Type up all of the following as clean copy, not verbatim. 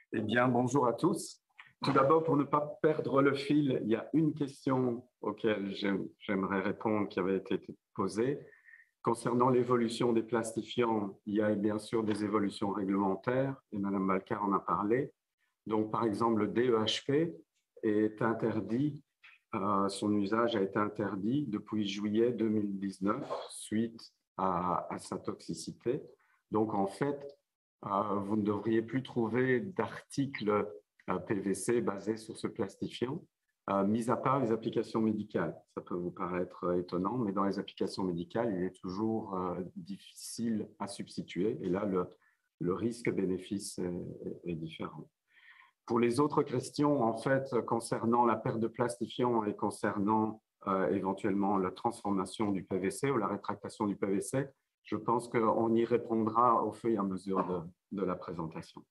Eh bien, bonjour à tous. Tout d'abord, pour ne pas perdre le fil, il y a une question auquel j'aimerais répondre qui avait été posée. Concernant l'évolution des plastifiants, il y a bien sûr des évolutions réglementaires, et Mme Balcar en a parlé. Donc, par exemple, le DEHP est interdit, son usage a été interdit depuis juillet 2019 suite à sa toxicité. Donc, en fait, vous ne devriez plus trouver d'articles PVC basés sur ce plastifiant, mis à part les applications médicales. Ça peut vous paraître étonnant, mais dans les applications médicales, il est toujours difficile à substituer. Et là, le risque-bénéfice est différent. Pour les autres questions, en fait, concernant la perte de plastifiant et concernant éventuellement la transformation du PVC ou la rétractation du PVC, je pense qu'on y répondra au fur et à mesure de la présentation.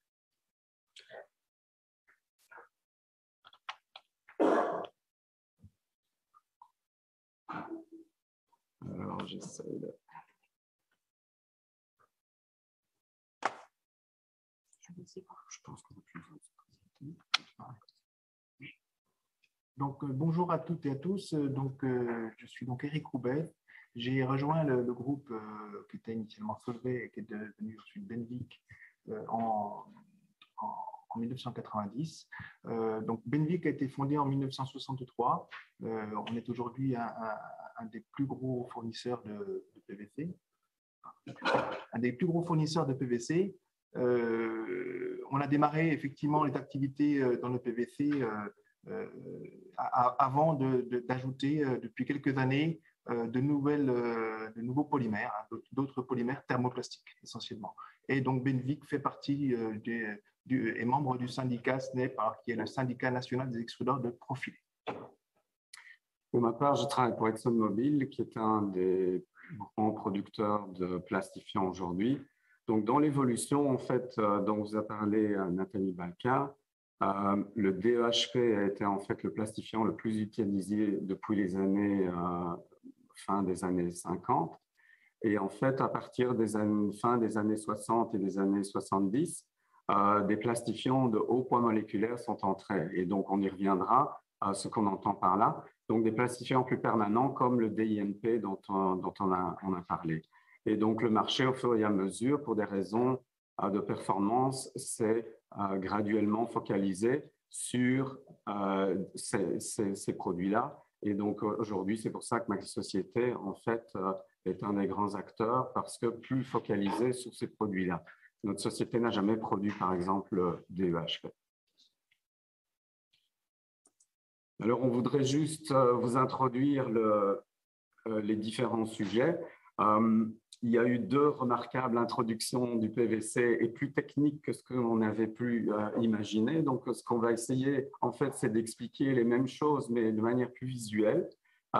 Alors, j'essaie de... Je pense qu'on a pu vous présenter. Donc, bonjour à toutes et à tous. Donc, je suis donc Éric Roubaix. J'ai rejoint le groupe qui était initialement Solvay et qui est devenu ensuite Benvic en 1990. Donc, Benvic a été fondé en 1963. On est aujourd'hui un des plus gros fournisseurs de PVC. Un des plus gros fournisseurs de PVC. On a démarré effectivement les activités dans le PVC avant d'ajouter depuis quelques années de nouveaux polymères, d'autres polymères thermoplastiques essentiellement. Et donc Benvic fait partie est membre du syndicat SNEP, qui est le syndicat national des extrudeurs de profilés. Pour ma part, je travaille pour ExxonMobil, qui est un des grands producteurs de plastifiants aujourd'hui. Donc, dans l'évolution, en fait, dont vous a parlé Nathalie Balcar, le DEHP a été en fait le plastifiant le plus utilisé depuis les années fin des années 50. Et en fait, à partir des fin des années 60 et des années 70, des plastifiants de haut poids moléculaire sont entrés. Et donc, on y reviendra à ce qu'on entend par là. Donc, des plastifiants plus permanents comme le DINP dont on a parlé. Et donc, le marché, au fur et à mesure, pour des raisons de performance, s'est graduellement focalisé sur ces produits-là. Et donc, aujourd'hui, c'est pour ça que ma société, en fait, est un des grands acteurs parce que plus focalisé sur ces produits-là. Notre société n'a jamais produit, par exemple, des DEHP. Alors, on voudrait juste vous introduire les différents sujets. Il y a eu deux remarquables introductions du PVC et plus techniques que ce qu'on avait pu imaginer. Donc, ce qu'on va essayer, en fait, c'est d'expliquer les mêmes choses, mais de manière plus visuelle.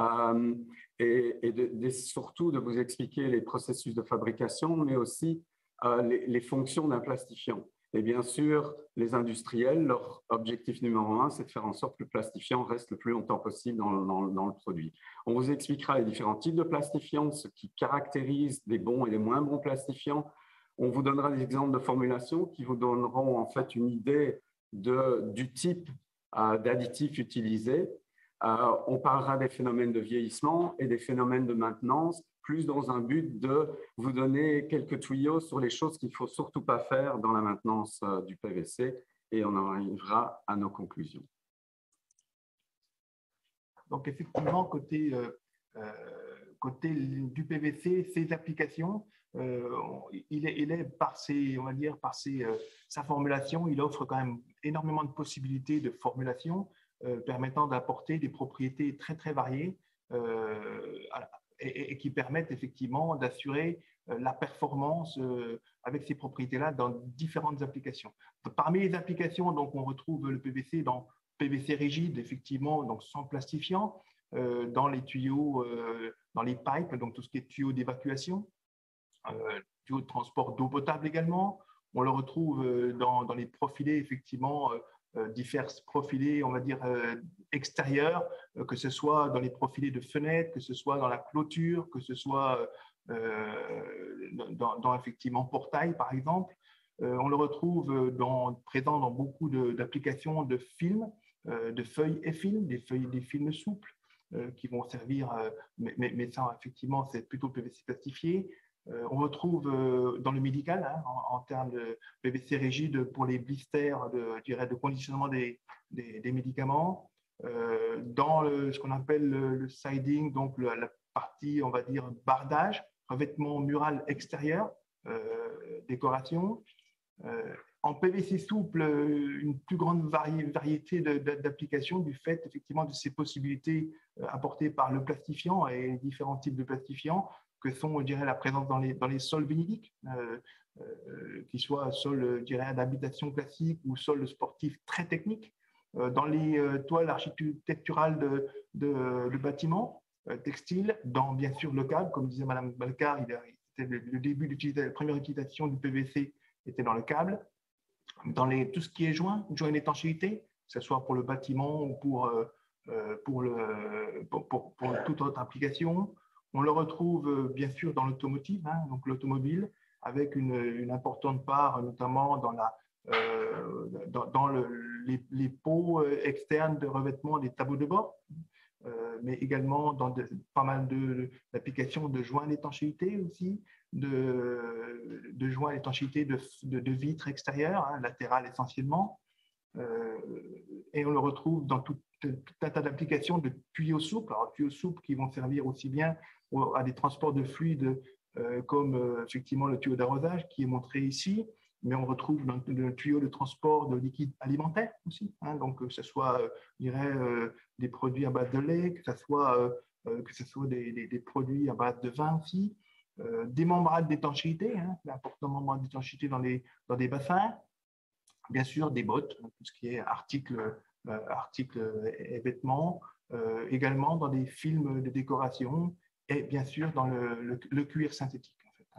Et surtout de vous expliquer les processus de fabrication, mais aussi les fonctions d'un plastifiant. Et bien sûr, les industriels, leur objectif numéro un, c'est de faire en sorte que le plastifiant reste le plus longtemps possible dans le produit. On vous expliquera les différents types de plastifiants, ce qui caractérise les bons et les moins bons plastifiants. On vous donnera des exemples de formulations qui vous donneront en fait une idée du type d'additifs utilisés. On parlera des phénomènes de vieillissement et des phénomènes de maintenance, plus dans un but de vous donner quelques tuyaux sur les choses qu'il ne faut surtout pas faire dans la maintenance du PVC, et on en arrivera à nos conclusions. Donc effectivement, côté du PVC, ses applications, il est par sa formulation, il offre quand même énormément de possibilités de formulation permettant d'apporter des propriétés très très variées et qui permettent effectivement d'assurer la performance avec ces propriétés-là dans différentes applications. Parmi les applications, donc, on retrouve le PVC dans PVC rigide, effectivement, donc sans plastifiant, dans les tuyaux, dans les pipes, donc tout ce qui est tuyaux d'évacuation, tuyaux de transport d'eau potable également. On le retrouve dans les profilés, effectivement, divers profilés, on va dire, extérieurs, que ce soit dans les profilés de fenêtres, que ce soit dans la clôture, que ce soit dans effectivement portail, par exemple. On le retrouve présent dans beaucoup d'applications de films, de feuilles et films, des films souples qui vont servir, mais ça, effectivement, c'est plutôt le PVC plastifié. On retrouve dans le médical, hein, en termes de PVC rigide pour les blisters de conditionnement des médicaments. Dans ce qu'on appelle le siding, donc la partie, on va dire, bardage, revêtement mural extérieur, décoration. En PVC souple, une plus grande variété d'applications du fait effectivement de ces possibilités apportées par le plastifiant et différents types de plastifiants que sont, je dirais, la présence dans les sols vinyliques, qu'ils soient sols, je dirais, d'habitation classique ou sols sportifs très techniques, dans les toiles architecturales de bâtiments textiles, dans bien sûr le câble, comme disait Madame Balcar, c'était le début d'utilisation, la première utilisation du PVC était dans le câble, dans tout ce qui est joint d'étanchéité, que ce soit pour le bâtiment ou pour toute autre application. On le retrouve bien sûr dans l'automotive, hein, donc l'automobile, avec une importante part, notamment dans les pots externes de revêtement des tableaux de bord, mais également dans pas mal d'applications de joints d'étanchéité aussi, de joints d'étanchéité de vitres extérieures, hein, latérales essentiellement. Et on le retrouve dans tout un tas d'applications de tuyaux souples, alors tuyaux souples qui vont servir aussi bien à des transports de fluides comme effectivement le tuyau d'arrosage qui est montré ici, mais on retrouve dans le tuyau de transport de liquide alimentaire aussi, hein, donc que ce soit, je dirais, des produits à base de lait, que ce soit des produits à base de vin aussi, des membranes d'étanchéité, hein, l'important membrane d'étanchéité dans des bassins, bien sûr des bottes, tout ce qui est articles et vêtements, également dans des films de décoration et bien sûr dans le cuir synthétique. En fait.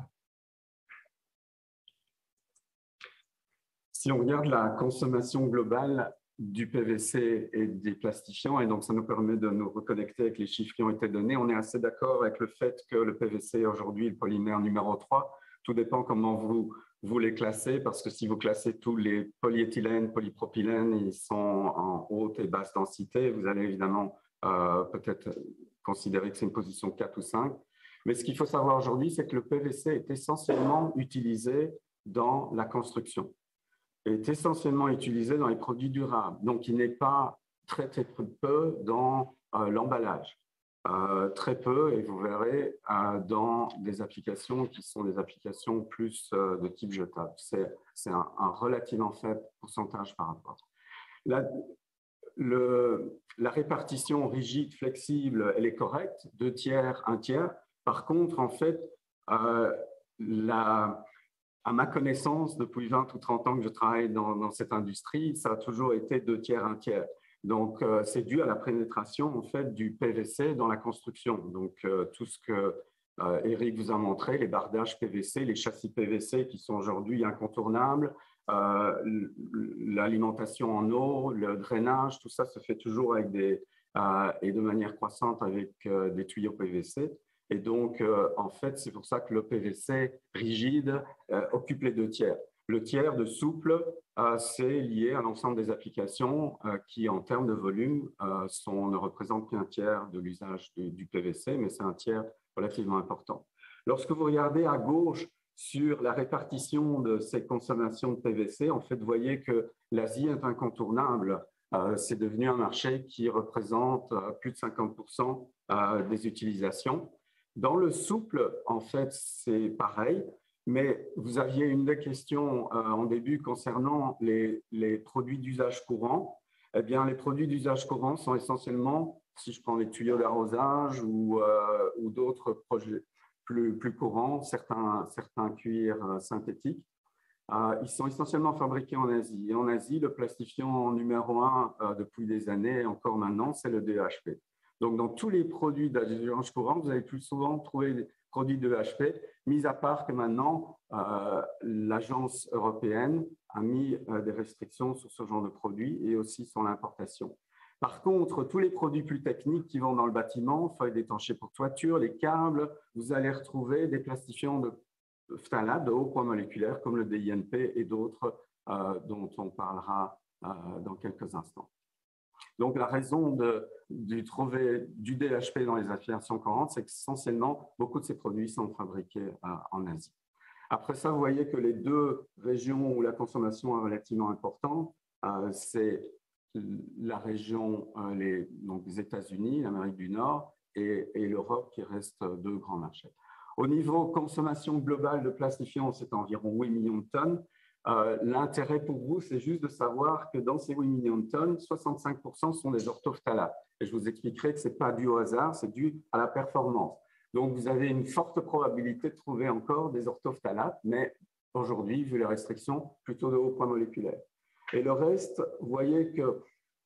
Si on regarde la consommation globale du PVC et des plastifiants, et donc ça nous permet de nous reconnecter avec les chiffres qui ont été donnés, on est assez d'accord avec le fait que le PVC est aujourd'hui le polymère numéro 3. Tout dépend comment vous les classez, parce que si vous classez tous les polyéthylènes, polypropylènes, ils sont en haute et basse densité, vous allez évidemment peut-être considérer que c'est une position 4 ou 5. Mais ce qu'il faut savoir aujourd'hui, c'est que le PVC est essentiellement utilisé dans la construction, est essentiellement utilisé dans les produits durables. Donc, il n'est pas très peu dans l'emballage. Très peu, et vous verrez, dans des applications qui sont des applications plus de type jetable. C'est un relativement faible pourcentage par rapport. La répartition rigide, flexible, elle est correcte, 2 tiers, 1 tiers. Par contre, en fait, à ma connaissance, depuis 20 ou 30 ans que je travaille dans cette industrie, ça a toujours été 2 tiers, 1 tiers. Donc, c'est dû à la pénétration en fait, du PVC dans la construction. Donc, tout ce que Eric vous a montré, les bardages PVC, les châssis PVC qui sont aujourd'hui incontournables, l'alimentation en eau, le drainage, tout ça se fait toujours avec et de manière croissante avec des tuyaux PVC. Et donc, en fait, c'est pour ça que le PVC rigide occupe les 2 tiers. Le tiers de souple, c'est lié à l'ensemble des applications qui, en termes de volume, ne représentent qu'un tiers de l'usage du PVC, mais c'est un tiers relativement important. Lorsque vous regardez à gauche sur la répartition de ces consommations de PVC, en fait, vous voyez que l'Asie est incontournable. C'est devenu un marché qui représente plus de 50% des utilisations. Dans le souple, en fait, c'est pareil, mais vous aviez une des questions en début concernant les produits d'usage courant. Eh bien, les produits d'usage courant sont essentiellement, si je prends les tuyaux d'arrosage ou d'autres projets plus courants, certains cuirs synthétiques, ils sont essentiellement fabriqués en Asie. Et en Asie, le plastifiant numéro 1 depuis des années, et encore maintenant, c'est le DEHP. Donc, dans tous les produits d'usage courant, vous allez plus souvent trouver des produits DEHP, mis à part que maintenant, l'agence européenne a mis des restrictions sur ce genre de produits et aussi sur l'importation. Par contre, tous les produits plus techniques qui vont dans le bâtiment, feuilles d'étanché pour toiture, les câbles, vous allez retrouver des plastifiants de phtalates de haut poids moléculaire comme le DINP et d'autres dont on parlera dans quelques instants. Donc, la raison du DHP dans les affiliations courantes, c'est qu'essentiellement, beaucoup de ces produits sont fabriqués en Asie. Après ça, vous voyez que les deux régions où la consommation est relativement importante, c'est la région, donc les États-Unis, l'Amérique du Nord et l'Europe qui restent deux grands marchés. Au niveau consommation globale de plastifiants, c'est environ 8 millions de tonnes. L'intérêt pour vous, c'est juste de savoir que dans ces 8 millions de tonnes, 65% sont des orthophthalates. Et je vous expliquerai que ce n'est pas dû au hasard, c'est dû à la performance. Donc, vous avez une forte probabilité de trouver encore des orthophthalates, mais aujourd'hui, vu les restrictions, plutôt de haut poids moléculaire. Et le reste, vous voyez que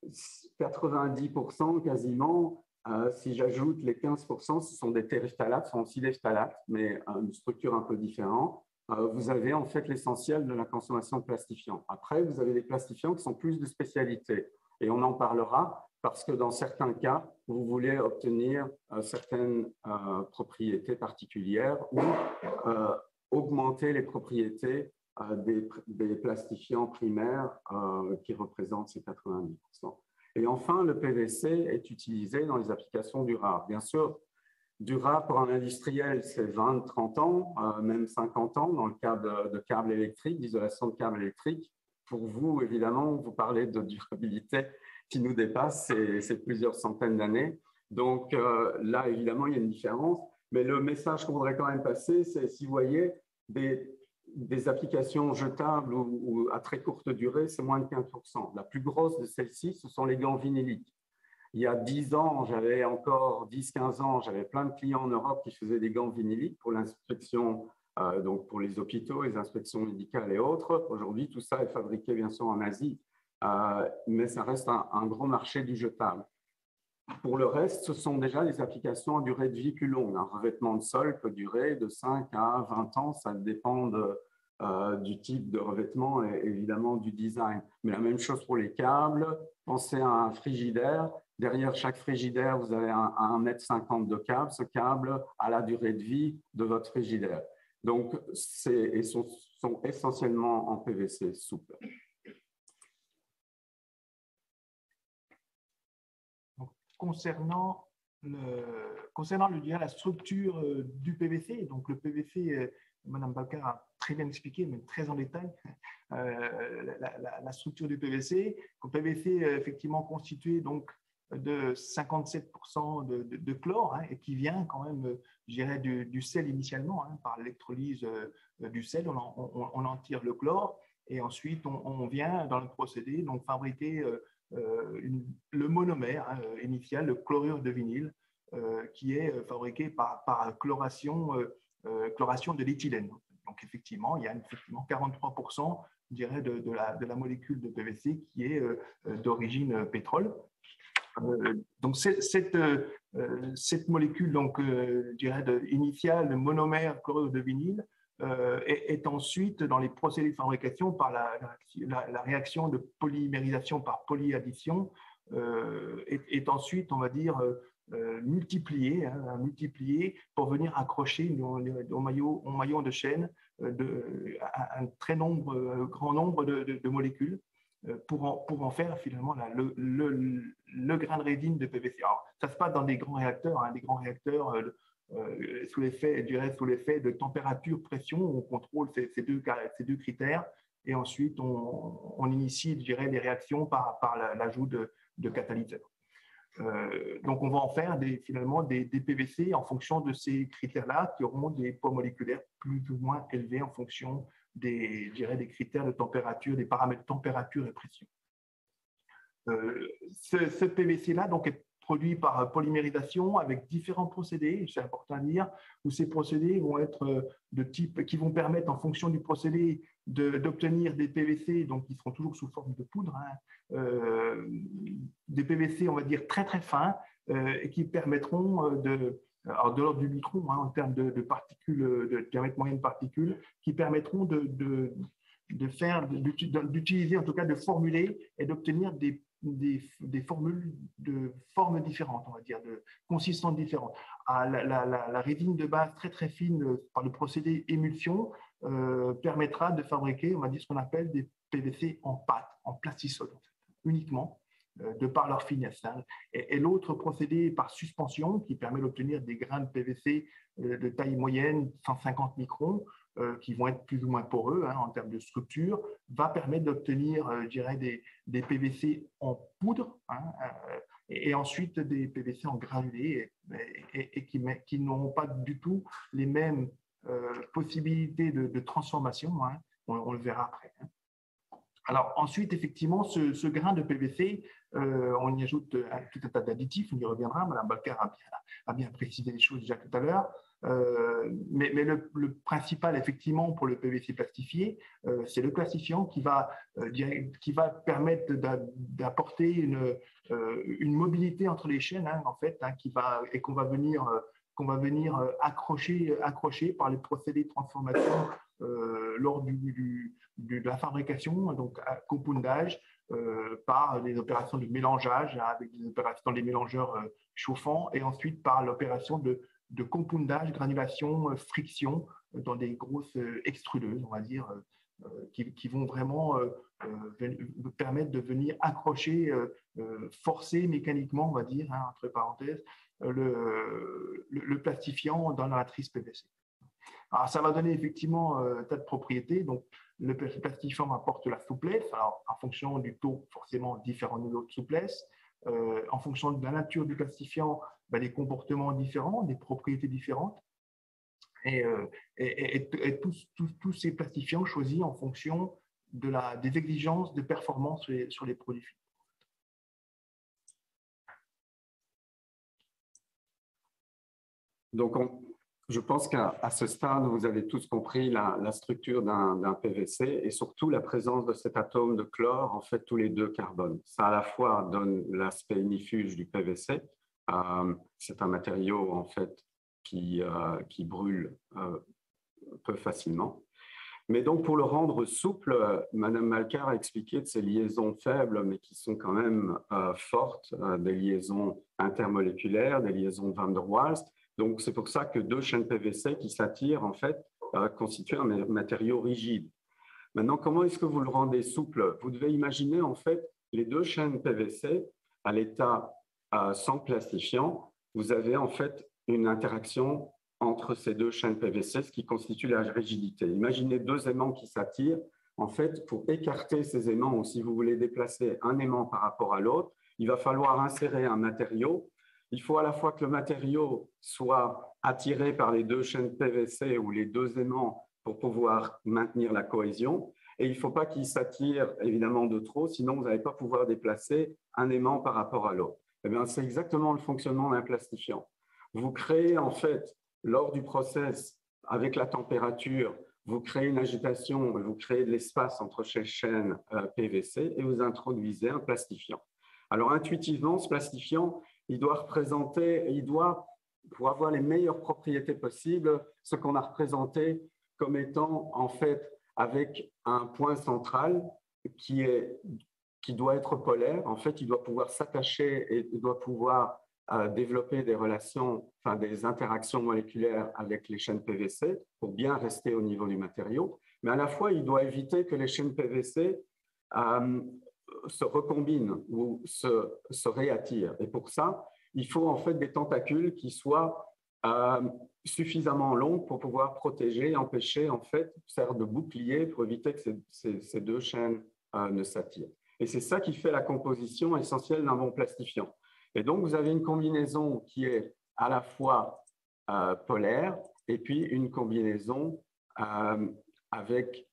90% quasiment, si j'ajoute les 15%, ce sont des terephtalates, ce sont aussi des phtalates, mais une structure un peu différente. Vous avez en fait l'essentiel de la consommation de plastifiants. Après, vous avez des plastifiants qui sont plus de spécialité. Et on en parlera parce que dans certains cas, vous voulez obtenir certaines propriétés particulières ou augmenter les propriétés des plastifiants primaires qui représentent ces 90%. Et enfin, le PVC est utilisé dans les applications durables. Bien sûr, durable pour un industriel, c'est 20-30 ans, même 50 ans dans le cas de câbles électriques, d'isolation de câbles électriques. Pour vous, évidemment, vous parlez de durabilité qui nous dépasse, c'est plusieurs centaines d'années. Donc là, évidemment, il y a une différence. Mais le message qu'on voudrait quand même passer, c'est si vous voyez des applications jetables ou à très courte durée, c'est moins de 15%. La plus grosse de celles-ci, ce sont les gants vinyliques. Il y a 10 ans, j'avais encore 10-15 ans, j'avais plein de clients en Europe qui faisaient des gants vinyliques pour l'inspection, donc pour les hôpitaux, les inspections médicales et autres. Aujourd'hui, tout ça est fabriqué bien sûr en Asie, mais ça reste un gros marché du jetable. Pour le reste, ce sont déjà des applications à durée de vie plus longue. Un revêtement de sol peut durer de 5 à 20 ans, ça dépend du type de revêtement et évidemment du design. Mais la même chose pour les câbles. Pensez à un frigidaire. Derrière chaque frigidaire, vous avez un 1,50 m de câble. Ce câble a la durée de vie de votre frigidaire. Donc, sont essentiellement en PVC souple. Concernant la structure du PVC, donc le PVC, Mme Balkar a très bien expliqué, mais très en détail, la structure du PVC. Le PVC est effectivement constitué donc de 57% de chlore, et qui vient quand même, je dirais, du sel initialement, par l'électrolyse du sel, on en tire le chlore, et ensuite on vient dans le procédé donc fabriquer le monomère initial, le chlorure de vinyle, qui est fabriqué par chloration de l'éthylène. Donc, effectivement, il y a 43%, je dirais, de la molécule de PVC qui est d'origine pétrole. Donc, cette molécule, donc, je dirais, initiale, le monomère chlorure de vinyle, est ensuite, dans les procédés de fabrication, par la réaction de polymérisation par polyaddition, est ensuite, on va dire, multiplié pour venir accrocher au maillon de chaîne un très grand nombre de molécules pour en faire finalement le grain de résine de PVC. Alors, ça se passe dans des grands réacteurs, des grands réacteurs sous l'effet de température, pression, on contrôle ces deux critères, et ensuite on initie, je dirais, les réactions par l'ajout de catalyseurs. Donc on va en faire finalement des PVC en fonction de ces critères-là, qui auront des poids moléculaires plus ou moins élevés en fonction des critères de température, des paramètres de température et pression. Ce PVC-là donc est produit par polymérisation avec différents procédés, c'est important à dire, où ces procédés vont être de type qui vont permettre, en fonction du procédé, d'obtenir des PVC, donc qui seront toujours sous forme de poudre, des PVC, on va dire, très très fins, et qui permettront de l'ordre du micron, en termes de particules, de diamètre moyen de particules, qui permettront d'utiliser, en tout cas de formuler et d'obtenir des des formules de formes différentes, on va dire, de consistances différentes. La résine de base très fine par le procédé émulsion permettra de fabriquer, on va dire, ce qu'on appelle des PVC en pâte, en plastisol, uniquement, de par leur finesse. Hein. Et l'autre procédé par suspension, qui permet d'obtenir des grains de PVC de taille moyenne, 150 microns, qui vont être plus ou moins poreux en termes de structure, va permettre d'obtenir, je dirais, des PVC en poudre, et ensuite des PVC en granulés, et qui n'auront pas du tout les mêmes possibilités de transformation. On le verra après. Alors ensuite, effectivement, ce grain de PVC, on y ajoute tout un tas d'additifs, on y reviendra, Mme Balker a bien précisé les choses déjà tout à l'heure, mais le principal, effectivement, pour le PVC plastifié, c'est le plastifiant qui va permettre d'apporter une mobilité entre les chaînes, en fait, et qu'on va venir accrocher par les procédés de transformation lors de la fabrication, donc à compoundage, par les opérations de mélangeage avec des opérations dans les mélangeurs chauffants, et ensuite par l'opération de compoundage, granulation, friction dans des grosses extrudeuses, on va dire, qui vont vraiment permettre de venir accrocher, forcer mécaniquement, on va dire, entre parenthèses, le plastifiant dans la matrice PVC. Alors, ça va donner effectivement un tas de propriétés. Donc, le plastifiant apporte la souplesse. Alors, en fonction du taux, forcément, différents niveaux de souplesse. En fonction de la nature du plastifiant, des comportements différents, des propriétés différentes. Et tous ces plastifiants choisis en fonction des exigences de performance sur les produits finis. Donc, je pense qu'à ce stade, vous avez tous compris la structure d'un PVC et surtout la présence de cet atome de chlore, en fait, tous les deux carbones. Ça, à la fois, donne l'aspect ignifuge du PVC. C'est un matériau, en fait, qui brûle peu facilement. Mais donc, pour le rendre souple, Mme Malkar a expliqué de ces liaisons faibles, mais qui sont quand même fortes, des liaisons intermoléculaires, des liaisons van der Waals. Donc, c'est pour ça que deux chaînes PVC qui s'attirent, en fait, constituent un matériau rigide. Maintenant, comment est-ce que vous le rendez souple? Vous devez imaginer, en fait, les deux chaînes PVC à l'état sans plastifiant. Vous avez, en fait, une interaction entre ces deux chaînes PVC, ce qui constitue la rigidité. Imaginez deux aimants qui s'attirent. En fait, pour écarter ces aimants, ou si vous voulez déplacer un aimant par rapport à l'autre, il va falloir insérer un matériau. Il faut à la fois que le matériau soit attiré par les deux chaînes PVC ou les deux aimants pour pouvoir maintenir la cohésion. Et il ne faut pas qu'il s'attire évidemment de trop, sinon vous n'allez pas pouvoir déplacer un aimant par rapport à l'autre. Eh bien, c'est exactement le fonctionnement d'un plastifiant. Vous créez en fait, lors du process, avec la température, vous créez une agitation, vous créez de l'espace entre ces chaînes PVC et vous introduisez un plastifiant. Alors intuitivement, ce plastifiant, il doit, pour avoir les meilleures propriétés possibles, ce qu'on a représenté comme étant en fait avec un point central qui doit être polaire. En fait, il doit pouvoir s'attacher et il doit pouvoir développer des relations, enfin des interactions moléculaires avec les chaînes PVC pour bien rester au niveau du matériau. Mais à la fois, il doit éviter que les chaînes PVC se recombinent ou se réattirent. Et pour ça, il faut en fait des tentacules qui soient suffisamment longues pour pouvoir protéger et empêcher, en fait, faire de bouclier pour éviter que ces deux chaînes ne s'attirent. Et c'est ça qui fait la composition essentielle d'un bon plastifiant. Et donc, vous avez une combinaison qui est à la fois polaire et puis une combinaison avec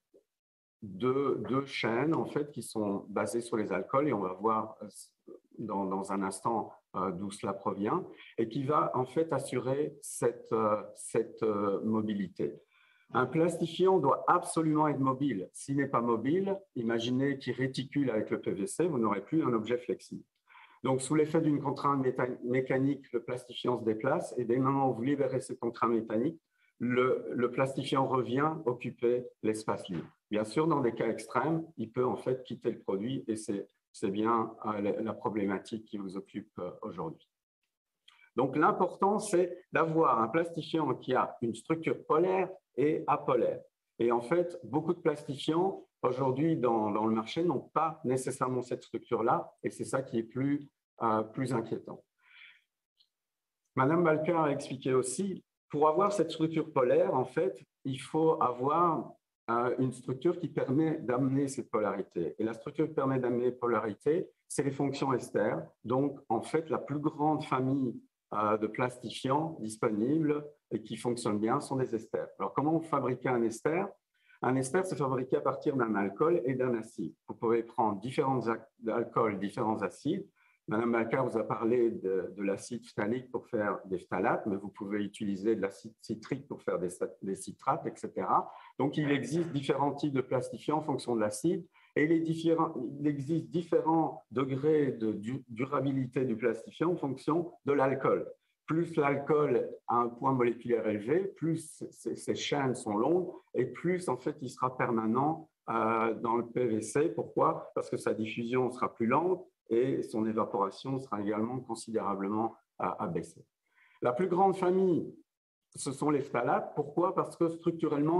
deux chaînes en fait, qui sont basées sur les alcools, et on va voir dans un instant d'où cela provient, et qui va en fait assurer cette mobilité. Un plastifiant doit absolument être mobile. S'il n'est pas mobile, imaginez qu'il réticule avec le PVC, vous n'aurez plus un objet flexible. Donc, sous l'effet d'une contrainte mécanique, le plastifiant se déplace, et dès le moment où vous libérez cette contrainte mécanique, le plastifiant revient occuper l'espace libre. Bien sûr, dans des cas extrêmes, il peut en fait quitter le produit et c'est bien la problématique qui vous occupe aujourd'hui. Donc, l'important, c'est d'avoir un plastifiant qui a une structure polaire et apolaire. Et en fait, beaucoup de plastifiants, aujourd'hui, dans le marché, n'ont pas nécessairement cette structure-là, et c'est ça qui est plus inquiétant. Madame Balker a expliqué aussi, pour avoir cette structure polaire, en fait, il faut avoir une structure qui permet d'amener cette polarité. Et la structure qui permet d'amener polarité, c'est les fonctions ester. Donc, en fait, la plus grande famille de plastifiants disponibles et qui fonctionnent bien sont des esters. Alors, comment fabriquer un ester? Un ester, c'est fabriqué à partir d'un alcool et d'un acide. Vous pouvez prendre différents alcools, différents acides. Madame Balker vous a parlé de l'acide phtalique pour faire des phtalates, mais vous pouvez utiliser de l'acide citrique pour faire des citrates, etc. Donc, il existe différents types de plastifiants en fonction de l'acide et il existe différents degrés de durabilité du plastifiant en fonction de l'alcool. Plus l'alcool a un poids moléculaire élevé, plus ses chaînes sont longues et plus, en fait, il sera permanent dans le PVC. Pourquoi? Parce que sa diffusion sera plus lente et son évaporation sera également considérablement abaissée. La plus grande famille, ce sont les phtalates. Pourquoi? Parce que structurellement,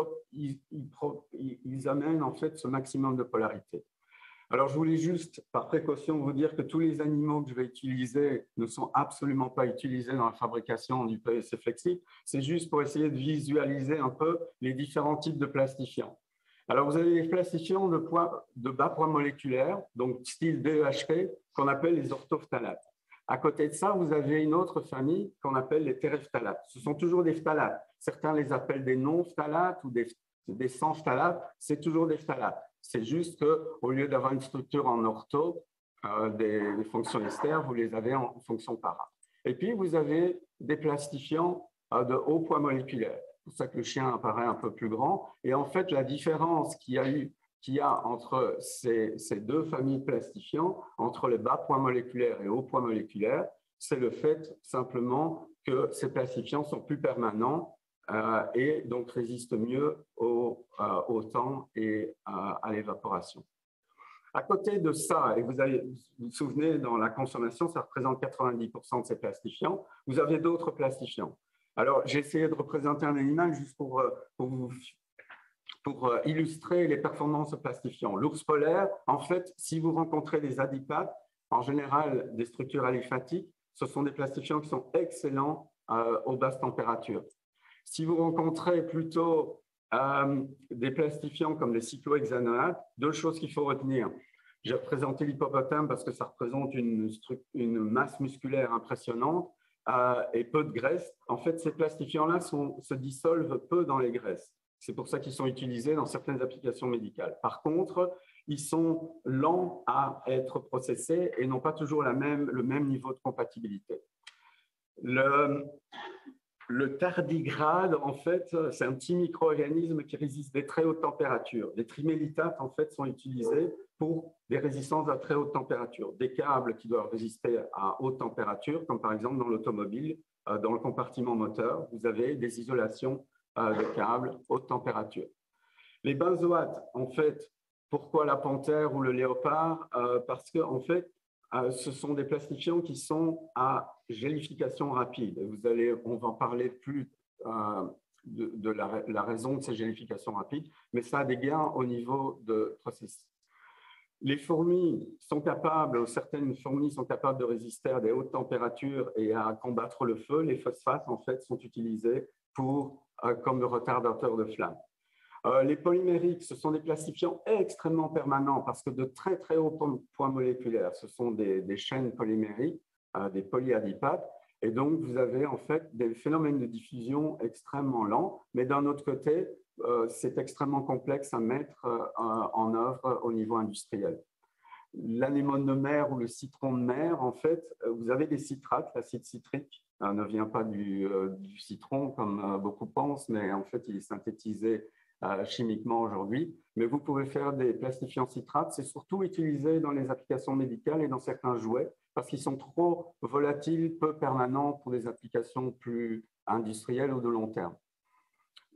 ils amènent en fait ce maximum de polarité. Alors, je voulais juste, par précaution, vous dire que tous les animaux que je vais utiliser ne sont absolument pas utilisés dans la fabrication du PVC flexible. C'est juste pour essayer de visualiser un peu les différents types de plastifiants. Alors, vous avez les plastifiants de bas poids moléculaire, donc style DEHP, qu'on appelle les orthophthalates. À côté de ça, vous avez une autre famille qu'on appelle les téréphthalates. Ce sont toujours des phtalates. Certains les appellent des non-phtalates ou des sans-phtalates. C'est toujours des phtalates. C'est juste qu'au lieu d'avoir une structure en ortho, des fonctions ester, vous les avez en fonction para. Et puis, vous avez des plastifiants de haut poids moléculaire. C'est pour ça que le chien apparaît un peu plus grand. Et en fait, la différence qu'il y a entre ces deux familles de plastifiants, entre les bas poids moléculaires et haut poids moléculaire, c'est le fait simplement que ces plastifiants sont plus permanents et donc résistent mieux au temps et à l'évaporation. À côté de ça, et vous vous souvenez, dans la consommation, ça représente 90% de ces plastifiants, vous avez d'autres plastifiants. Alors, j'ai essayé de représenter un animal juste pour illustrer les performances de plastifiants. L'ours polaire, en fait, si vous rencontrez des adipates, en général des structures aliphatiques, ce sont des plastifiants qui sont excellents aux basses températures. Si vous rencontrez plutôt des plastifiants comme les cyclohexanoates, deux choses qu'il faut retenir. J'ai représenté l'hippopotame parce que ça représente une masse musculaire impressionnante et peu de graisse. En fait, ces plastifiants-là se dissolvent peu dans les graisses. C'est pour ça qu'ils sont utilisés dans certaines applications médicales. Par contre, ils sont lents à être processés et n'ont pas toujours le même niveau de compatibilité. Le tardigrade, en fait, c'est un petit micro-organisme qui résiste des très hautes températures. Les trimélittates, en fait, sont utilisés pour des résistances à très haute température. Des câbles qui doivent résister à haute température, comme par exemple dans l'automobile, dans le compartiment moteur, vous avez des isolations de câbles haute température. Les benzoates, en fait, pourquoi la panthère ou le léopard? Parce que, en fait, ce sont des plastifiants qui sont à gélification rapide. On va en parler plus de la raison de ces gélifications rapides, mais ça a des gains au niveau de processus. Les fourmis sont capables, certaines fourmis sont capables de résister à des hautes températures et à combattre le feu. Les phosphates, en fait, sont utilisés comme retardateur de flamme. Les polymériques, ce sont des plastifiants extrêmement permanents parce que de très, très hauts poids moléculaires, ce sont des chaînes polymériques, des polyadipates. Et donc, vous avez en fait des phénomènes de diffusion extrêmement lents. Mais d'un autre côté, c'est extrêmement complexe à mettre en œuvre au niveau industriel. L'anémone de mer ou le citron de mer, en fait, vous avez des citrates. L'acide citrique ne vient pas du citron, comme beaucoup pensent, mais en fait, il est synthétisé chimiquement aujourd'hui. Mais vous pouvez faire des plastifiants citrates. C'est surtout utilisé dans les applications médicales et dans certains jouets parce qu'ils sont trop volatiles, peu permanents pour des applications plus industrielles ou de long terme.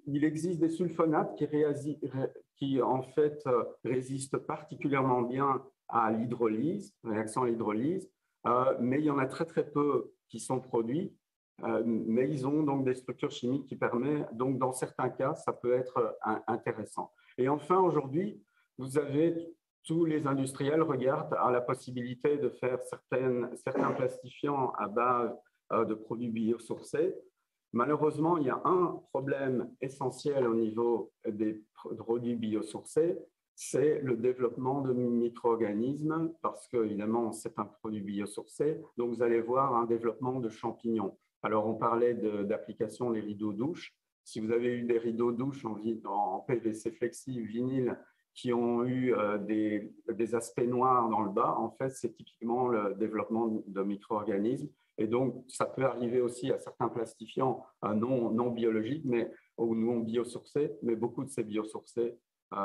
il existe des sulfonates qui en fait, résistent particulièrement bien à l'hydrolyse, réaction à l'hydrolyse, mais il y en a très, très peu qui sont produits. Mais ils ont donc des structures chimiques qui permettent, donc dans certains cas, ça peut être intéressant. Et enfin, aujourd'hui, vous avez tous les industriels regardent à la possibilité de faire certains plastifiants à base de produits biosourcés. Malheureusement, il y a un problème essentiel au niveau des produits biosourcés, c'est le développement de micro-organismes, parce qu'évidemment, c'est un produit biosourcé, donc vous allez voir un développement de champignons. Alors, on parlait d'application des rideaux douches. Si vous avez eu des rideaux douches en PVC flexi, vinyle, qui ont eu des aspects noirs dans le bas, en fait, c'est typiquement le développement de micro-organismes. Et donc, ça peut arriver aussi à certains plastifiants non biologiques ou non biosourcés, mais beaucoup de ces biosourcés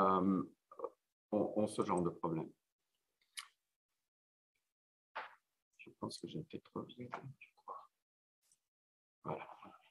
ont ce genre de problème. Je pense que j'ai été trop vite. Voilà.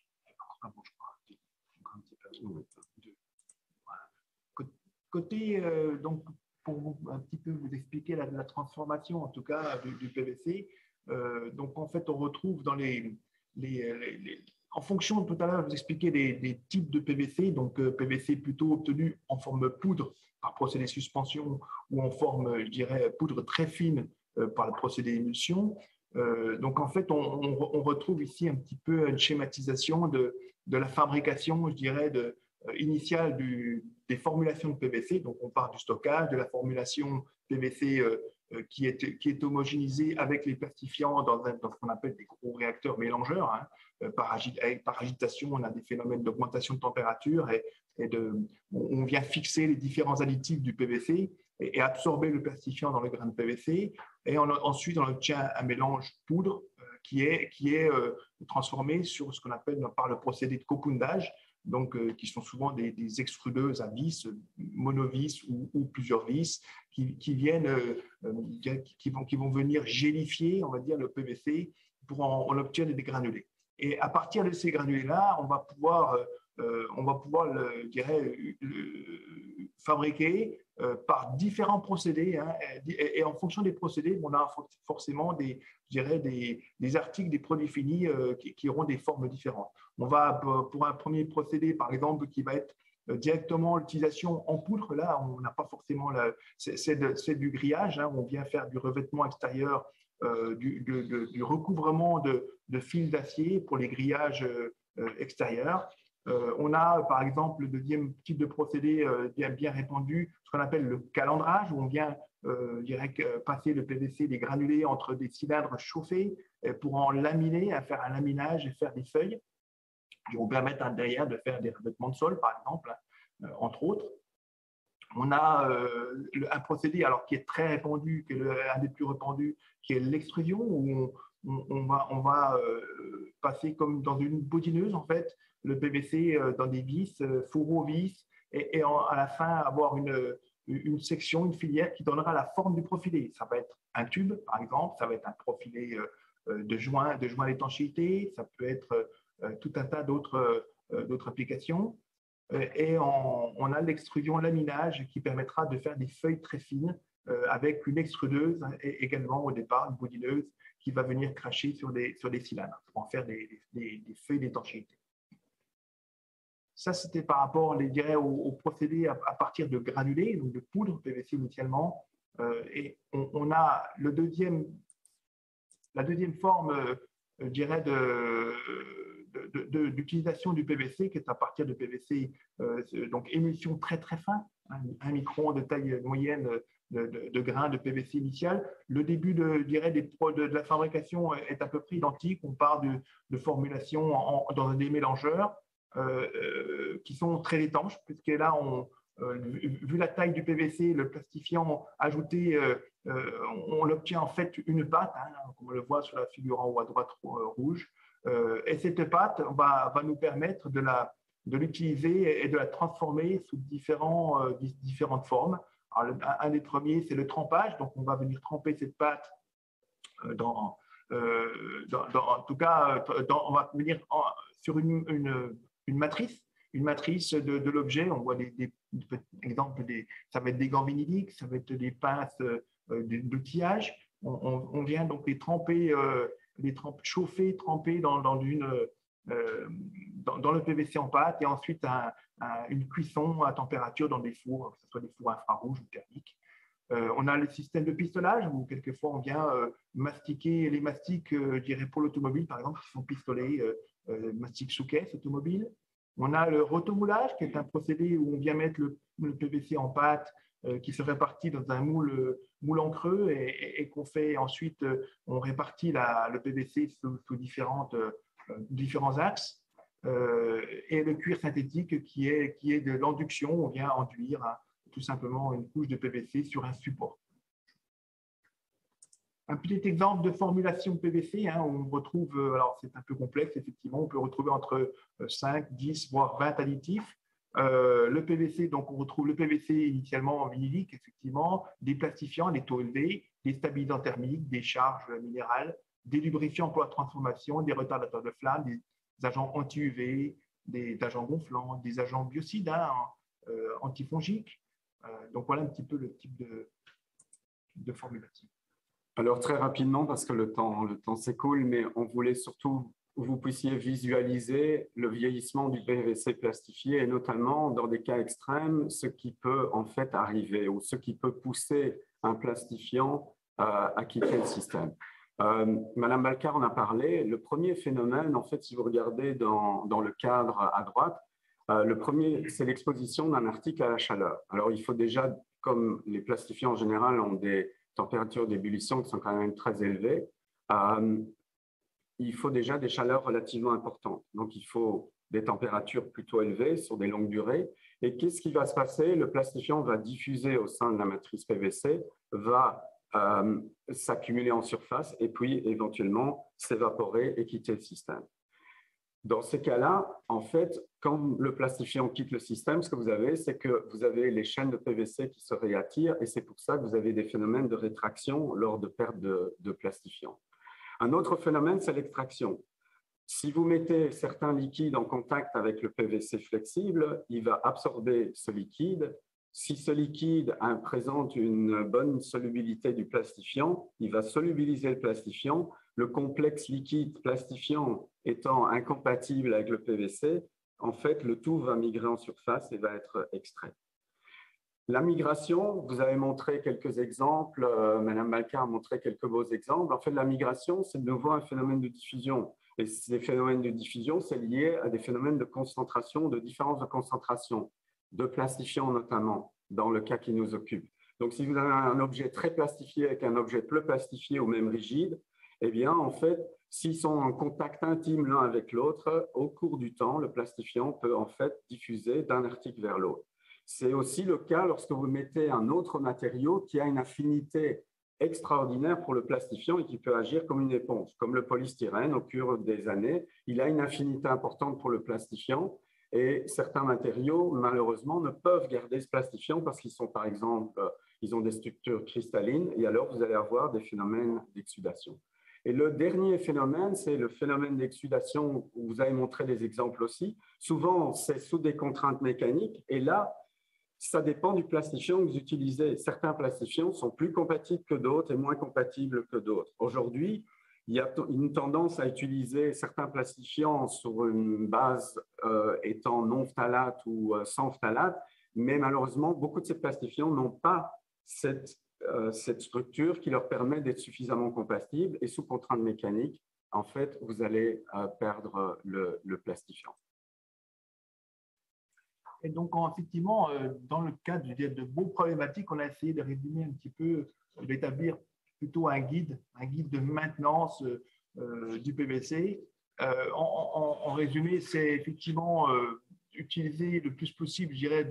Côté, donc, pour un petit peu vous expliquer la transformation, en tout cas, du PVC, donc en fait, on retrouve dans en fonction, tout à l'heure, je vous expliquais des types de PVC, donc PVC plutôt obtenu en forme poudre par procédé suspension ou en forme, je dirais, poudre très fine par le procédé émulsion. Donc en fait, on retrouve ici un petit peu une schématisation de la fabrication, je dirais, initiale des formulations de PVC. Donc on part du stockage, de la formulation PVC qui est homogénéisée avec les plastifiants dans ce qu'on appelle des gros réacteurs mélangeurs. Hein. Par agitation, on a des phénomènes d'augmentation de température on vient fixer les différents additifs du PVC et absorber le plastifiant dans le grain de PVC. Et ensuite, on obtient un mélange poudre qui est transformé sur ce qu'on appelle par le procédé de cocondage, donc qui sont souvent des extrudeuses à vis, monovis ou plusieurs vis, qui vont venir gélifier, on va dire, le PVC pour en obtenir des granulés. Et à partir de ces granulés-là, on va pouvoir fabriquer par différents procédés. Hein, et en fonction des procédés, on a forcément des articles, des produits finis qui auront des formes différentes. On va, pour un premier procédé, par exemple, qui va être directement l'utilisation en poudre, là, on n'a pas forcément… C'est du grillage, hein, on vient faire du revêtement extérieur, du recouvrement de fils d'acier pour les grillages extérieurs. On a, par exemple, le deuxième type de procédé bien répandu, ce qu'on appelle le calendrage, où on vient passer le PVC, des granulés entre des cylindres chauffés pour en laminer, faire un laminage et faire des feuilles qui vont permettre derrière de faire des revêtements de sol, par exemple, entre autres. On a un procédé qui est très répandu, qui est un des plus répandus, qui est l'extrusion, où on va passer comme dans une bodineuse, en fait, le PVC dans des vis, fourreaux vis, et à la fin avoir une section, une filière qui donnera la forme du profilé. Ça va être un tube, par exemple, ça va être un profilé de joint d'étanchéité, ça peut être tout un tas d'autres applications. Et on a l'extrusion laminage qui permettra de faire des feuilles très fines avec une extrudeuse et également au départ une bodineuse qui va venir cracher sur des cylindres pour en faire des feuilles d'étanchéité. Ça, c'était par rapport, je dirais, au procédé à partir de granulés, donc de poudre PVC initialement. Et on a la deuxième forme, je dirais, d'utilisation du PVC, qui est à partir de PVC, donc émulsion très très fin, 1 micron de taille moyenne de grains de PVC initial. Le début de la fabrication est à peu près identique. On part de formulation dans des mélangeurs qui sont très étanches, puisque là, vu la taille du PVC, le plastifiant ajouté, on obtient en fait une pâte, hein, comme on le voit sur la figure en haut à droite rouge. Et cette pâte va nous permettre de l'utiliser et de la transformer sous différentes formes. Alors, un des premiers, c'est le trempage. Donc, on va venir tremper cette pâte en tout cas, on va venir sur une matrice une matrice de l'objet. On voit exemples, ça va être des gants vinyliques, ça va être des pinces d'outillage. On vient donc les tremper, chauffer, tremper dans le PVC en pâte et ensuite une cuisson à température dans des fours, que ce soit des fours infrarouges ou thermiques. On a le système de pistolage où quelquefois on vient mastiquer les mastiques, je dirais pour l'automobile par exemple, qui sont pistolés, mastiques sous caisse automobile. On a le rotomoulage qui est un procédé où on vient mettre le PVC en pâte qui se répartit dans un moule en creux et qu'on fait ensuite, on répartit le PVC sous différents axes. Et le cuir synthétique qui est de l'induction, on vient enduire tout simplement une couche de PVC sur un support. Un petit exemple de formulation PVC, où on retrouve, alors c'est un peu complexe effectivement, on peut retrouver entre 5, 10, voire 20 additifs. Le PVC, donc on retrouve le PVC initialement en vinylique, effectivement, des plastifiants, des taux élevés, des stabilisants thermiques, des charges minérales, des lubrifiants pour la transformation, des retardateurs de flamme, des agents anti-UV, des agents gonflants, des agents biocides, antifongiques. Donc voilà un petit peu le type de formulation. Alors très rapidement, parce que le temps s'écoule, mais on voulait surtout que vous puissiez visualiser le vieillissement du PVC plastifié et notamment dans des cas extrêmes, ce qui peut en fait arriver ou ce qui peut pousser un plastifiant à quitter le système. Madame Balkar en a parlé. Le premier phénomène, en fait, si vous regardez dans le cadre à droite, le premier, c'est l'exposition d'un article à la chaleur. Alors, il faut déjà, comme les plastifiants en général ont des températures d'ébullition qui sont quand même très élevées, il faut déjà des chaleurs relativement importantes. Donc, il faut des températures plutôt élevées sur des longues durées. Et qu'est-ce qui va se passer? Le plastifiant va diffuser au sein de la matrice PVC, va s'accumuler en surface et puis éventuellement s'évaporer et quitter le système. Dans ces cas-là, en fait, quand le plastifiant quitte le système, ce que vous avez, c'est que vous avez les chaînes de PVC qui se réattirent et c'est pour ça que vous avez des phénomènes de rétraction lors de perte de plastifiant. Un autre phénomène, c'est l'extraction. Si vous mettez certains liquides en contact avec le PVC flexible, il va absorber ce liquide. Si ce liquide présente une bonne solubilité du plastifiant, il va solubiliser le plastifiant. Le complexe liquide plastifiant étant incompatible avec le PVC, en fait, le tout va migrer en surface et va être extrait. La migration, vous avez montré quelques exemples, Madame Balkar a montré quelques beaux exemples. En fait, la migration, c'est de nouveau un phénomène de diffusion. Et ces phénomènes de diffusion, c'est lié à des phénomènes de concentration, de différence de concentration, de plastifiants notamment, dans le cas qui nous occupe. Donc, si vous avez un objet très plastifié avec un objet peu plastifié ou même rigide, eh bien, en fait, s'ils sont en contact intime l'un avec l'autre, au cours du temps, le plastifiant peut en fait diffuser d'un article vers l'autre. C'est aussi le cas lorsque vous mettez un autre matériau qui a une affinité extraordinaire pour le plastifiant et qui peut agir comme une éponge, comme le polystyrène. Au cours des années, il a une affinité importante pour le plastifiant et certains matériaux, malheureusement, ne peuvent garder ce plastifiant parce qu'ils sont, par exemple, ils ont des structures cristallines et alors vous allez avoir des phénomènes d'exsudation. Et le dernier phénomène, c'est le phénomène d'exsudation où vous avez montré des exemples aussi. Souvent, c'est sous des contraintes mécaniques et là, ça dépend du plastifiant que vous utilisez. Certains plastifiants sont plus compatibles que d'autres et moins compatibles que d'autres. Aujourd'hui, il y a une tendance à utiliser certains plastifiants sur une base étant non phtalate ou sans phtalate, mais malheureusement, beaucoup de ces plastifiants n'ont pas cette structure qui leur permet d'être suffisamment compatibles et sous contrainte mécanique, en fait, vous allez perdre le plastifiant. Et donc, effectivement, dans le cadre de vos problématiques, on a essayé de résumer un petit peu, d'établir plutôt un guide de maintenance du PVC. En résumé, c'est effectivement utiliser le plus possible, je dirais,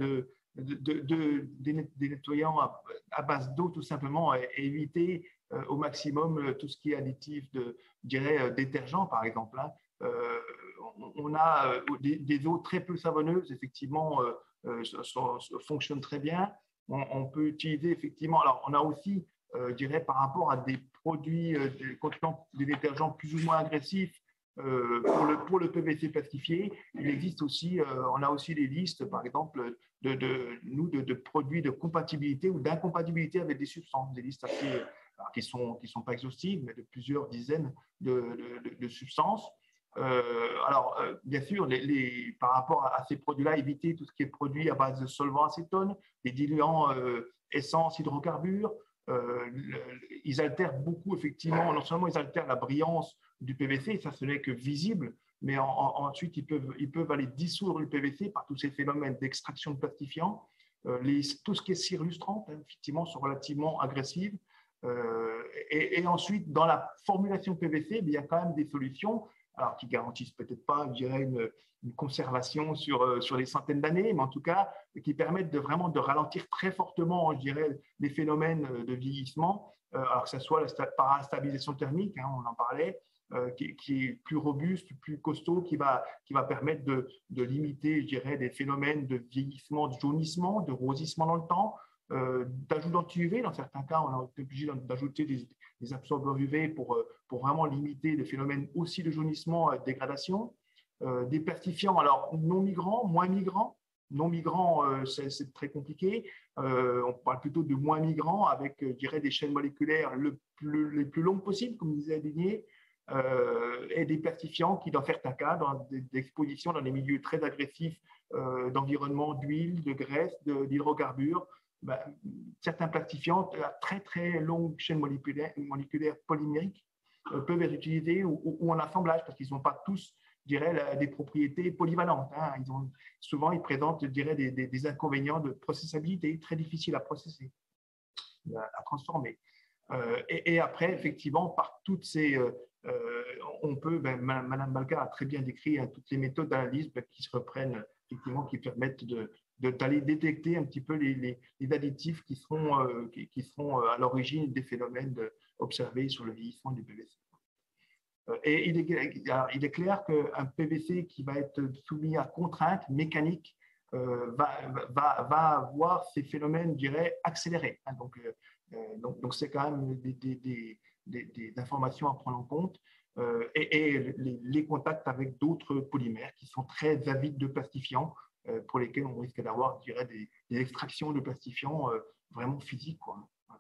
des nettoyants à base d'eau, tout simplement, et éviter au maximum tout ce qui est additif je dirais, détergent, par exemple. On a des eaux très peu savonneuses, effectivement, fonctionnent très bien. On peut utiliser, effectivement, alors on a aussi, je dirais, par rapport à des produits contenant des détergents plus ou moins agressifs, Pour le PVC plastifié, il existe aussi, on a aussi des listes, par exemple, de produits de compatibilité ou d'incompatibilité avec des substances, des listes assez, alors, qui sont pas exhaustives, mais de plusieurs dizaines de substances. Bien sûr, par rapport à ces produits-là, éviter tout ce qui est produit à base de solvants acétone, des diluants essence, hydrocarbures. Ils altèrent beaucoup, effectivement, non seulement ils altèrent la brillance du PVC, ça ce n'est que visible, mais ensuite ils peuvent aller dissoudre le PVC par tous ces phénomènes d'extraction de plastifiants. Tout ce qui est cire lustrante, effectivement, sont relativement agressives. Et ensuite, dans la formulation PVC, il y a quand même des solutions, alors qui garantissent peut-être pas, je dirais, une conservation sur les centaines d'années, mais en tout cas, qui permettent vraiment de ralentir très fortement, je dirais, les phénomènes de vieillissement, alors que ce soit par la stabilisation thermique, on en parlait, qui est plus robuste, plus costaud, qui va permettre de limiter, je dirais, des phénomènes de vieillissement, de jaunissement, de rosissement dans le temps, d'ajout d'anti-UV. Dans certains cas, on a été obligé d'ajouter des absorbeurs UV pour vraiment limiter les phénomènes aussi de jaunissement, de dégradation. Des plastifiants, alors non migrants, moins migrants. Non migrants, c'est très compliqué. On parle plutôt de moins migrants avec, je dirais, des chaînes moléculaires les plus longues possibles, comme disait Aligné, et des plastifiants qui, dans certains cas, dans des expositions dans des milieux très agressifs d'environnement, d'huile, de graisse, d'hydrocarbures, certains plastifiants à très très longues chaînes moléculaires polymériques peuvent être utilisés ou en assemblage parce qu'ils n'ont pas tous, je dirais, des propriétés polyvalentes. Souvent, ils présentent, je dirais, des inconvénients de processabilité très difficiles à processer, à transformer. Et après, effectivement, par toutes ces… on peut, Madame Balka a très bien décrit toutes les méthodes d'analyse qui se reprennent, effectivement, qui permettent d'aller détecter un petit peu les additifs qui seront à l'origine des phénomènes observés sur le vieillissement du PVC. Et il est clair qu'un PVC qui va être soumis à contraintes mécaniques va avoir ces phénomènes, je dirais, accélérés. Donc c'est quand même des informations à prendre en compte. Et les contacts avec d'autres polymères qui sont très avides de plastifiants, pour lesquels on risque d'avoir, je dirais, des extractions de plastifiants vraiment physiques, quoi.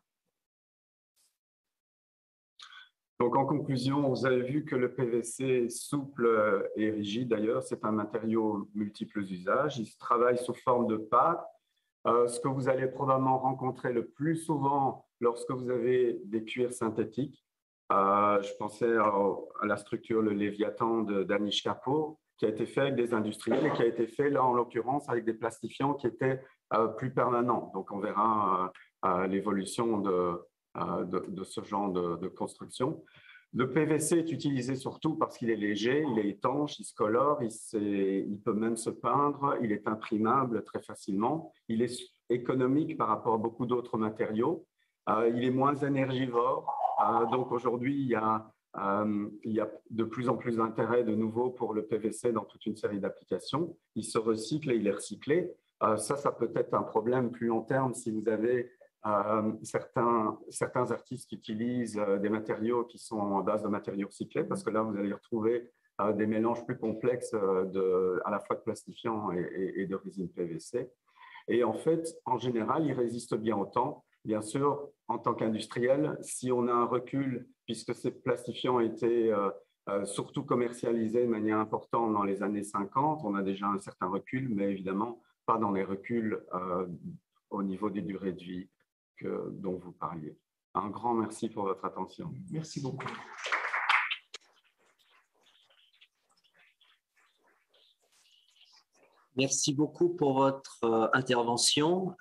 Donc, en conclusion, vous avez vu que le PVC est souple et rigide. D'ailleurs, c'est un matériau multiples usages. Il se travaille sous forme de pâte. Ce que vous allez probablement rencontrer le plus souvent lorsque vous avez des cuirs synthétiques. Je pensais à la structure, le Léviathan d'Anish Kapoor, qui a été fait avec des industriels et qui a été fait, là, en l'occurrence, avec des plastifiants qui étaient plus permanents. Donc, on verra l'évolution de ce genre de construction. Le PVC est utilisé surtout parce qu'il est léger, il est étanche, il se colore, il peut même se peindre, il est imprimable très facilement, il est économique par rapport à beaucoup d'autres matériaux, il est moins énergivore. Donc aujourd'hui, il y a de plus en plus d'intérêt de nouveau pour le PVC dans toute une série d'applications. Il se recycle et il est recyclé. Ça peut être un problème plus long terme si vous avez certains artistes qui utilisent des matériaux qui sont à base de matériaux recyclés, parce que là, vous allez retrouver des mélanges plus complexes à la fois de plastifiants et de résine PVC. Et en fait, en général, ils résistent bien au temps. Bien sûr, en tant qu'industriel, si on a un recul, puisque ces plastifiants étaient surtout commercialisés de manière importante dans les années 50, on a déjà un certain recul, mais évidemment pas dans les reculs au niveau des durées de vie dont vous parliez. Un grand merci pour votre attention. Merci beaucoup. Merci beaucoup pour votre intervention.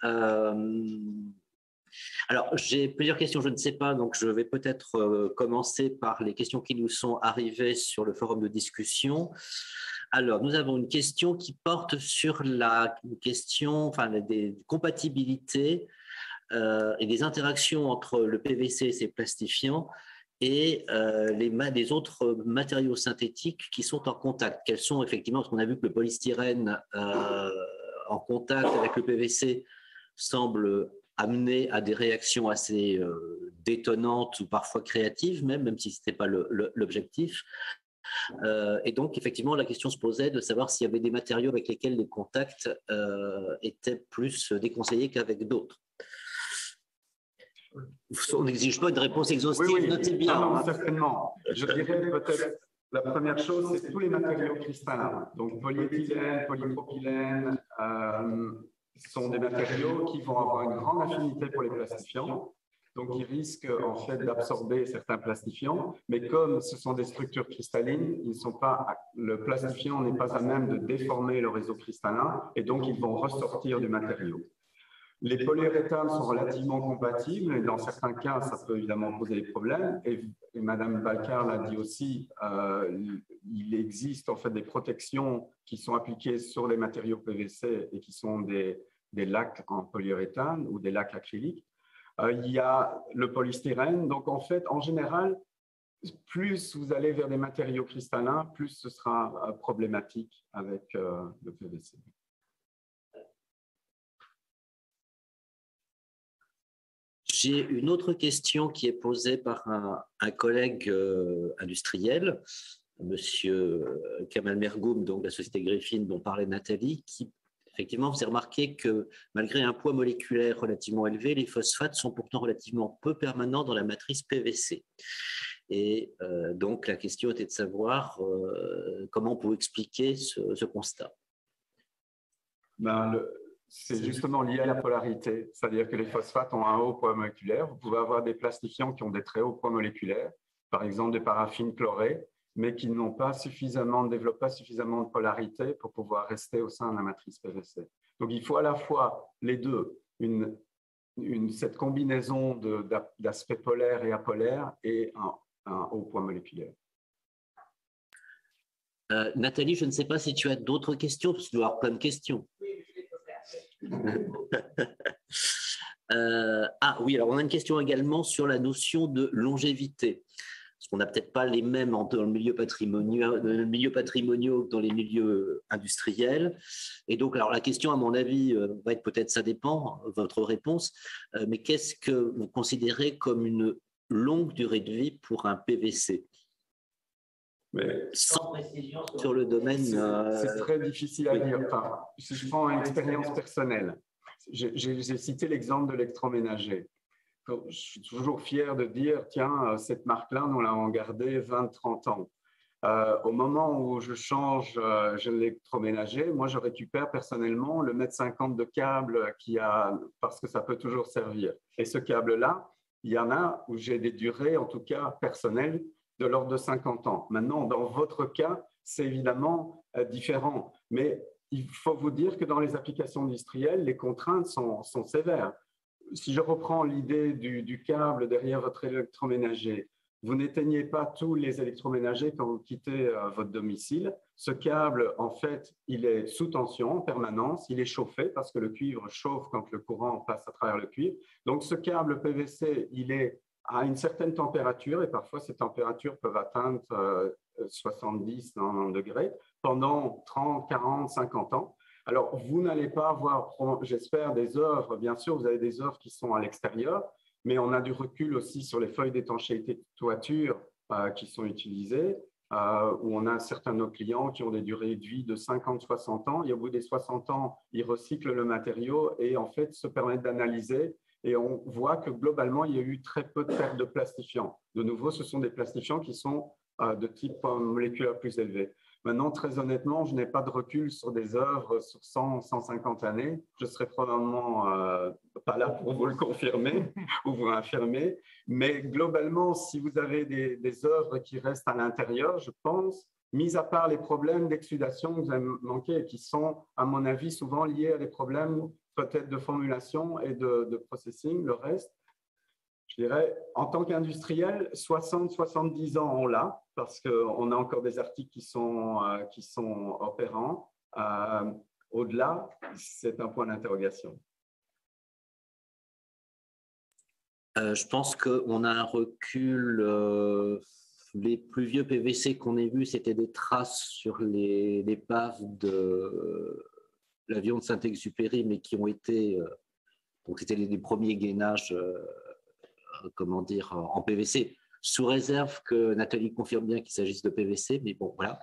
Alors, j'ai plusieurs questions, je ne sais pas, donc je vais peut-être commencer par les questions qui nous sont arrivées sur le forum de discussion. Alors, nous avons une question qui porte sur la question des compatibilités et des interactions entre le PVC et ses plastifiants et les autres matériaux synthétiques qui sont en contact. Quels sont effectivement, parce qu'on a vu que le polystyrène en contact avec le PVC semble amener à des réactions assez détonnantes ou parfois créatives, même si ce n'était pas l'objectif. Et donc, effectivement, la question se posait de savoir s'il y avait des matériaux avec lesquels les contacts étaient plus déconseillés qu'avec d'autres. On n'exige pas une réponse exhaustive, oui, oui. notez bien. Non, certainement. Je dirais peut-être la première chose, c'est tous les matériaux cristallins. Donc, polyéthylène, polypropylène sont des matériaux qui vont avoir une grande affinité pour les plastifiants. Donc, ils risquent en fait d'absorber certains plastifiants. Mais comme ce sont des structures cristallines, le plastifiant n'est pas à même de déformer le réseau cristallin et donc ils vont ressortir du matériau. Les polyuréthanes sont relativement compatibles et dans certains cas, ça peut évidemment poser des problèmes. Et Madame Balkar l'a dit aussi, il existe en fait des protections qui sont appliquées sur les matériaux PVC et qui sont des lacs en polyuréthane ou des lacs acryliques. Il y a le polystyrène. Donc en fait, en général, plus vous allez vers des matériaux cristallins, plus ce sera problématique avec le PVC. J'ai une autre question qui est posée par un collègue industriel, Monsieur Kamal Mergoum, donc de la société Griffin dont parlait Nathalie, qui effectivement faisait remarquer que malgré un poids moléculaire relativement élevé, les phosphates sont pourtant relativement peu permanents dans la matrice PVC. Et donc la question était de savoir comment on peut expliquer ce constat. C'est justement lié à la polarité, c'est-à-dire que les phosphates ont un haut poids moléculaire. Vous pouvez avoir des plastifiants qui ont des très hauts poids moléculaires, par exemple des paraffines chlorées, mais qui n'ont pas développent pas suffisamment de polarité pour pouvoir rester au sein de la matrice PVC. Donc il faut à la fois les deux, cette combinaison d'aspects polaires et apolaires et un haut poids moléculaire. Nathalie, je ne sais pas si tu as d'autres questions, parce que tu dois avoir plein de questions. Oui, alors on a une question également sur la notion de longévité. Parce qu'on n'a peut-être pas les mêmes dans le milieu patrimonial que dans les milieux industriels. Et donc, alors la question, à mon avis, va être peut-être, ça dépend, votre réponse, mais qu'est-ce que vous considérez comme une longue durée de vie pour un PVC ? Mais sans précision sur le domaine. C'est très difficile à dire. Enfin, si je prends une expérience personnelle, j'ai cité l'exemple de l'électroménager. Je suis toujours fier de dire, tiens, cette marque-là, nous l'avons gardée 20-30 ans. Au moment où je change l'électroménager, moi, je récupère personnellement le 1,50 m de câble parce que ça peut toujours servir. Et ce câble-là, il y en a où j'ai des durées, en tout cas personnelles, de l'ordre de 50 ans. Maintenant, dans votre cas, c'est évidemment différent. Mais il faut vous dire que dans les applications industrielles, les contraintes sont sévères. Si je reprends l'idée du câble derrière votre électroménager, vous n'éteignez pas tous les électroménagers quand vous quittez votre domicile. Ce câble, en fait, il est sous tension en permanence, il est chauffé parce que le cuivre chauffe quand le courant passe à travers le cuivre. Donc, ce câble PVC, il est à une certaine température et parfois ces températures peuvent atteindre 70, 90 degrés pendant 30, 40, 50 ans. Alors, vous n'allez pas avoir, j'espère, des œuvres. Bien sûr, vous avez des œuvres qui sont à l'extérieur, mais on a du recul aussi sur les feuilles d'étanchéité de toiture qui sont utilisées, où on a certains de nos clients qui ont des durées de vie de 50-60 ans. Et au bout des 60 ans, ils recyclent le matériau et en fait se permettent d'analyser. Et on voit que globalement, il y a eu très peu de pertes de plastifiants. De nouveau, ce sont des plastifiants qui sont de type moléculaire plus élevé. Maintenant, très honnêtement, je n'ai pas de recul sur des œuvres sur 100, 150 années. Je serai probablement pas là pour vous le confirmer ou vous l'infirmer. Mais globalement, si vous avez des œuvres qui restent à l'intérieur, je pense, mis à part les problèmes d'exsudation que vous avez manqué et qui sont, à mon avis, souvent liés à des problèmes peut-être de formulation et de processing, le reste, je dirais, en tant qu'industriel, 60-70 ans, on l'a, parce qu'on a encore des articles qui sont opérants. Au-delà, c'est un point d'interrogation. Je pense qu'on a un recul. Les plus vieux PVC qu'on ait vus, c'était des traces sur l'épaves de l'avion de Saint-Exupéry, mais qui ont été… donc, c'était les premiers gainages… comment dire, en PVC. sous réserve que Nathalie confirme bien qu'il s'agisse de PVC, mais bon, voilà.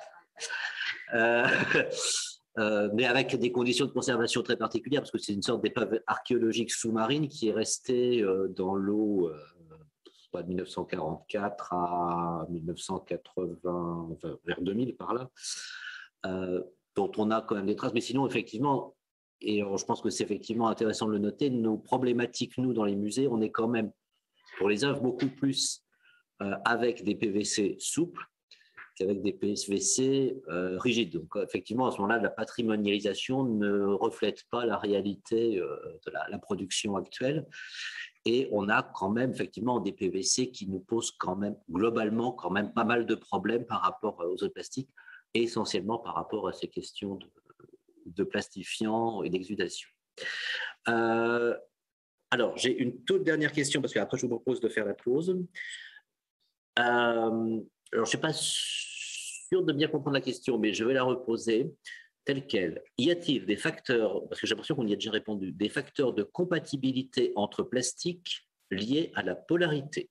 Mais avec des conditions de conservation très particulières, parce que c'est une sorte d'épave archéologique sous-marine qui est restée dans l'eau de 1944 à 1980, enfin, vers 2000 par là, dont on a quand même des traces. Mais sinon, effectivement, et je pense que c'est effectivement intéressant de le noter, nos problématiques, nous, dans les musées, on est quand même, pour les œuvres, beaucoup plus avec des PVC souples qu'avec des PVC rigides. Donc, effectivement, à ce moment-là, la patrimonialisation ne reflète pas la réalité de la production actuelle. Et on a quand même, effectivement, des PVC qui nous posent quand même, globalement, quand même pas mal de problèmes par rapport aux autres plastiques, et essentiellement par rapport à ces questions de plastifiants et d'exudation. Alors, j'ai une toute dernière question, parce qu'après, je vous propose de faire la pause. Alors, je ne suis pas sûr de bien comprendre la question, mais je vais la reposer telle quelle. Y a-t-il des facteurs, parce que j'ai l'impression qu'on y a déjà répondu, des facteurs de compatibilité entre plastiques liés à la polarité?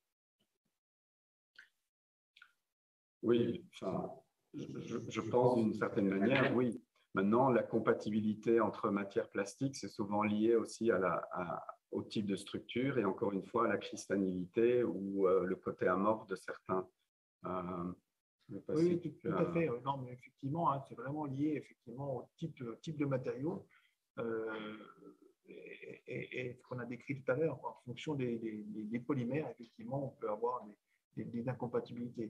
Oui, enfin, je pense d'une certaine manière, oui. Maintenant, la compatibilité entre matières plastiques, c'est souvent lié aussi au type de structure et encore une fois à la cristallinité ou le côté amorphe de certains. Oui, tout à fait. Non, mais effectivement, hein, c'est vraiment lié effectivement au type de matériaux et ce qu'on a décrit tout à l'heure. En fonction des polymères, effectivement, on peut avoir des incompatibilités.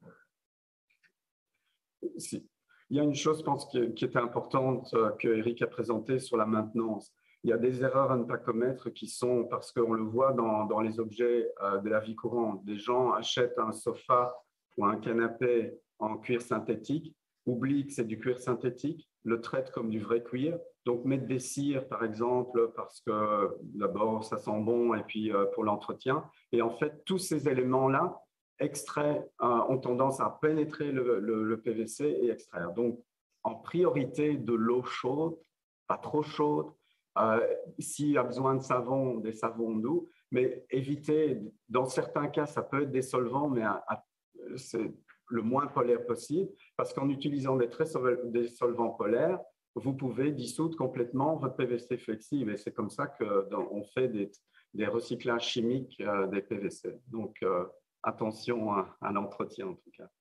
Il y a une chose, je pense, qui était importante que Eric a présentée sur la maintenance. Il y a des erreurs à ne pas commettre qui sont, parce qu'on le voit dans les objets de la vie courante, des gens achètent un sofa ou un canapé en cuir synthétique, oublient que c'est du cuir synthétique, le traitent comme du vrai cuir, donc mettent des cires, par exemple, parce que d'abord, ça sent bon et puis pour l'entretien. Et en fait, tous ces éléments-là, extraits ont tendance à pénétrer le PVC et extraire. Donc, en priorité de l'eau chaude, pas trop chaude. S'il y a besoin de savon, des savons doux, mais éviter, dans certains cas, ça peut être des solvants, mais c'est le moins polaire possible, parce qu'en utilisant des solvants polaires, vous pouvez dissoudre complètement votre PVC flexible. Et c'est comme ça qu'on fait des recyclages chimiques des PVC. Donc, attention à l'entretien en tout cas.